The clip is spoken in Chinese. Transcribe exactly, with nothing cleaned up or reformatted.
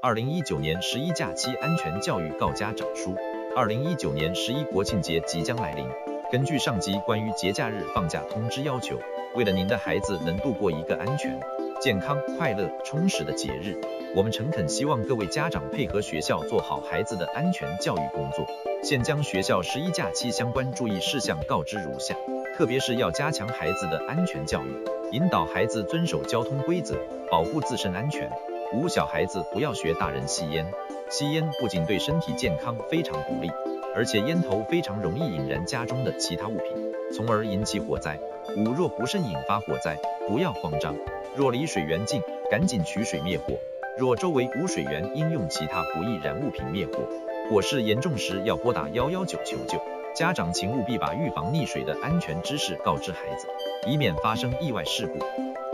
二零一九年十一假期安全教育告家长书。二零一九年十一国庆节即将来临，根据上级关于节假日放假通知要求，为了您的孩子能度过一个安全、健康、快乐、充实的节日，我们诚恳希望各位家长配合学校做好孩子的安全教育工作。现将学校十一假期相关注意事项告知如下，特别是要加强孩子的安全教育，引导孩子遵守交通规则，保护自身安全。五、小孩子不要学大人吸烟，吸烟不仅对身体健康非常不利，而且烟头非常容易引燃家中的其他物品，从而引起火灾。五、若不慎引发火灾，不要慌张，若离水源近，赶紧取水灭火；若周围无水源，应用其他不易燃物品灭火。火势严重时要拨打一一九求救。家长请务必把预防溺水的安全知识告知孩子，以免发生意外事故。